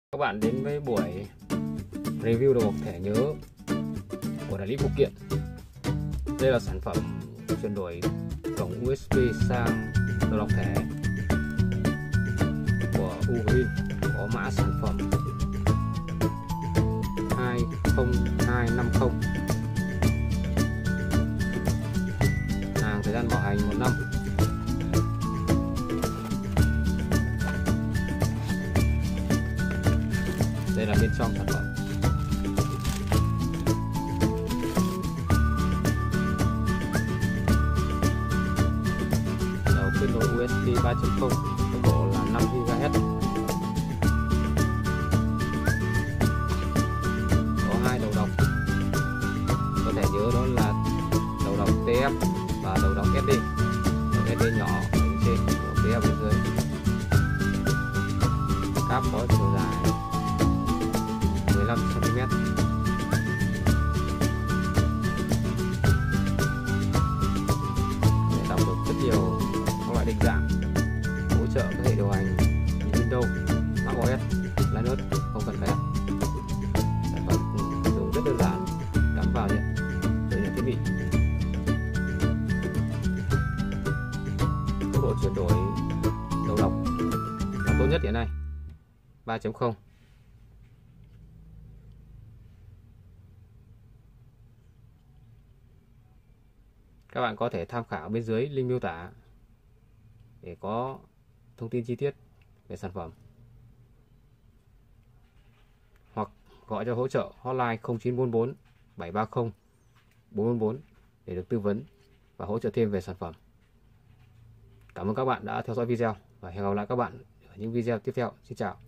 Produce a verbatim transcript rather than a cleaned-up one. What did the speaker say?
Các bạn đến với buổi review đầu bọc thẻ nhớ của đại lý phụ kiện. Đây là sản phẩm chuyển đổi cổng u ét bê sang đầu bọc thẻ của Ugreen, có mã sản phẩm hai không hai năm không, hàng thời gian bảo hành một năm. Đây là bên trong sản phẩm. Đầu kết nối u ét bê ba chấm không, tốc độ là năm gi ga héc. Có hai đầu đọc có thể nhớ, đó là đầu đọc tê ép và đầu đọc ét đê. Đầu ét đê nhỏ ở trên, đầu tê ép bên dưới. Cáp có chiều dài mười lăm xăng ti mét. Để đọc được rất nhiều các loại định dạng, hỗ trợ các hệ điều hành Windows, macOS, Linux không cần phải. Sản phẩm dùng rất đơn giản, cắm vào nhận từ nhận thiết bị. Tốc độ chuyển đổi đầu đọc là tốt nhất hiện nay, ba chấm không. Các bạn có thể tham khảo bên dưới link miêu tả để có thông tin chi tiết về sản phẩm, hoặc gọi cho hỗ trợ hotline không chín bốn bốn bảy ba không bốn bốn bốn để được tư vấn và hỗ trợ thêm về sản phẩm. Cảm ơn các bạn đã theo dõi video và hẹn gặp lại các bạn ở những video tiếp theo. Xin chào.